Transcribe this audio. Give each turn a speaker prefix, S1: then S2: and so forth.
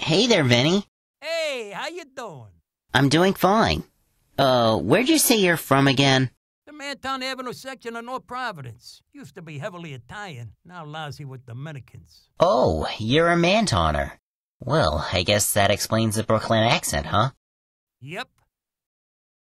S1: Hey there, Vinny.
S2: Hey, how you doing?
S1: I'm doing fine. Where'd you say you're from again?
S2: The Mantoner Avenue section of North Providence. Used to be heavily Italian, now lousy with Dominicans.
S1: Oh, you're a Mantoner. Well, I guess that explains the Brooklyn accent, huh?
S2: Yep,